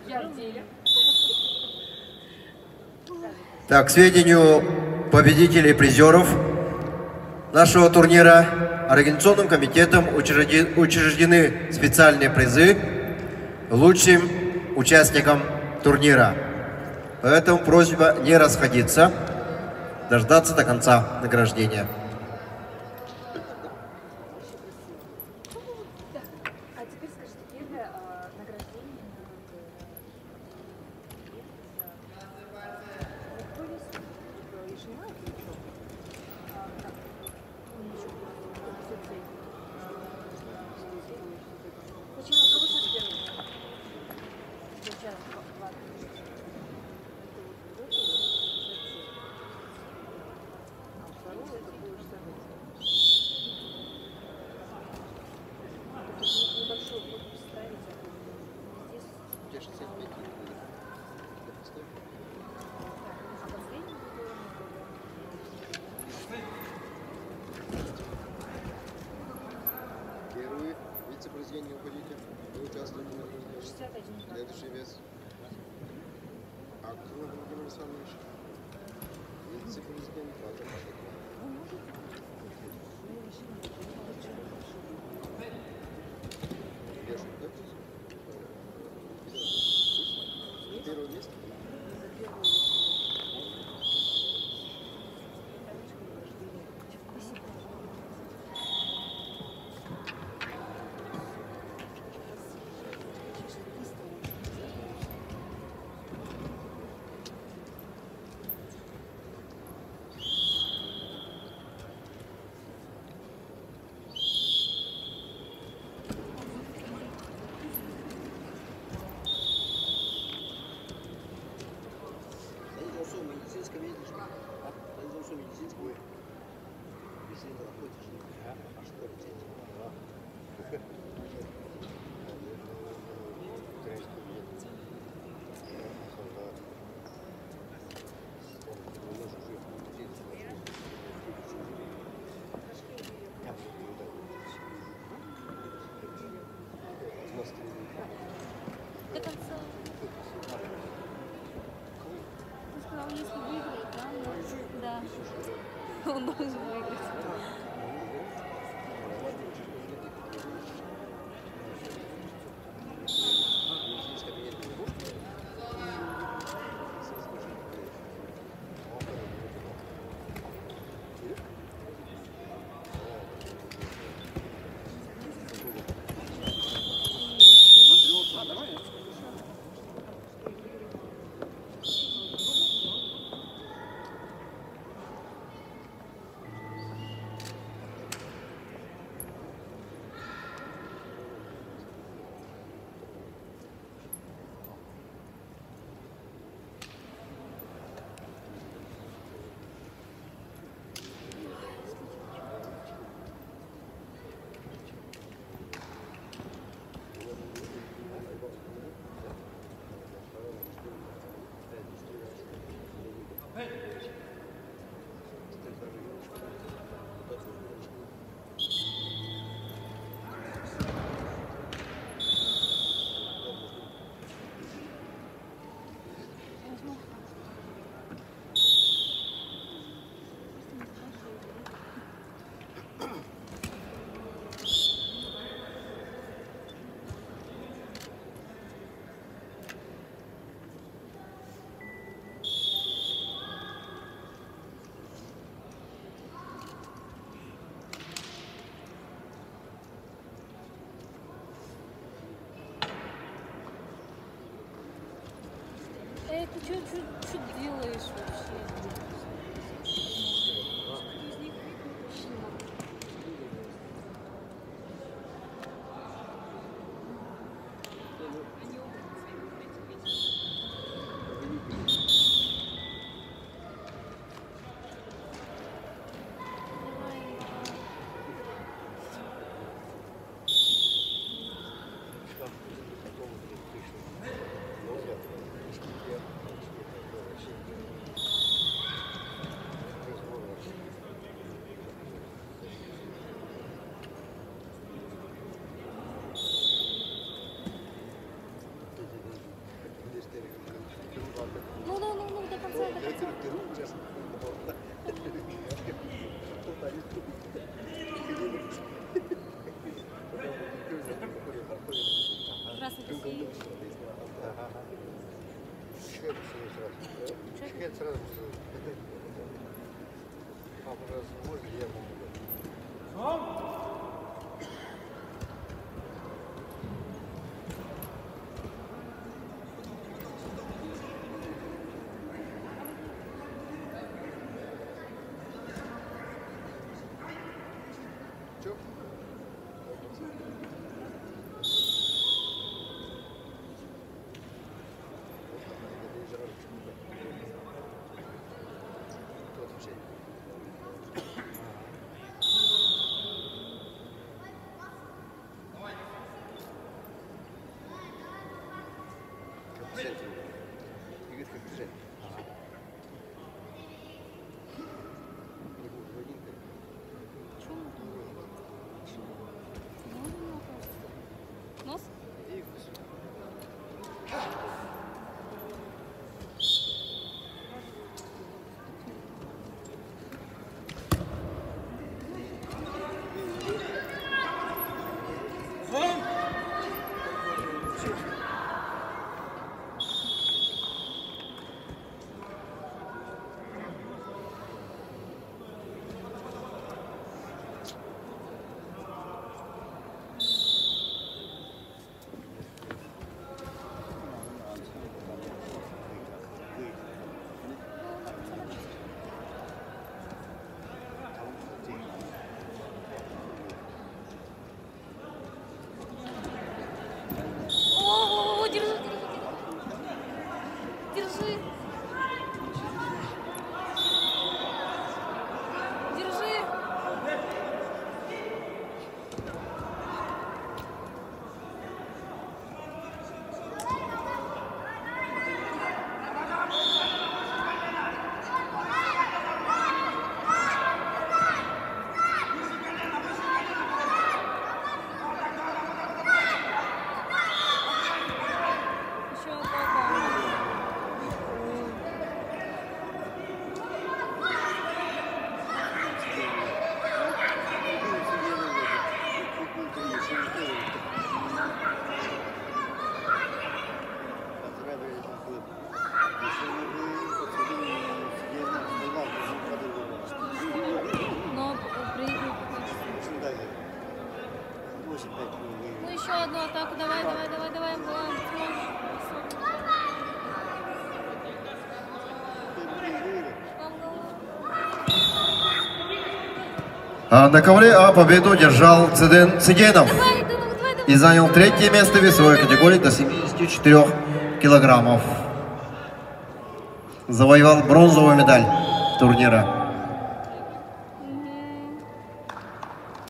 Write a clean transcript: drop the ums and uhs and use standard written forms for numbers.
Так, к сведению победителей и призеров нашего турнира организационным комитетом учреждены специальные призы лучшим участникам турнира. Поэтому просьба не расходиться, дождаться до конца награждения. Первый вице-президент, не уходите. Вы участвуете в награждении. Следующий вес. Акров Владимир Александрович. Вице-президент. Первое место. До конца. Он сказал, если выиграет, да, да. Он должен выиграть. Ты что делаешь вообще? нас в России. Шхед сразу. Папа раз может, я могу. Чё? Нос? О, держи, держи. Держи. Еще одна. Но проигрывает. Ну еще одну атаку, давай, давай, давай, давай, давай. На ковре победу держал Цыгенов Давай, давай, давай. и занял 3-е место в весовой категории до 74 килограммов. Завоевал бронзовую медаль турнира.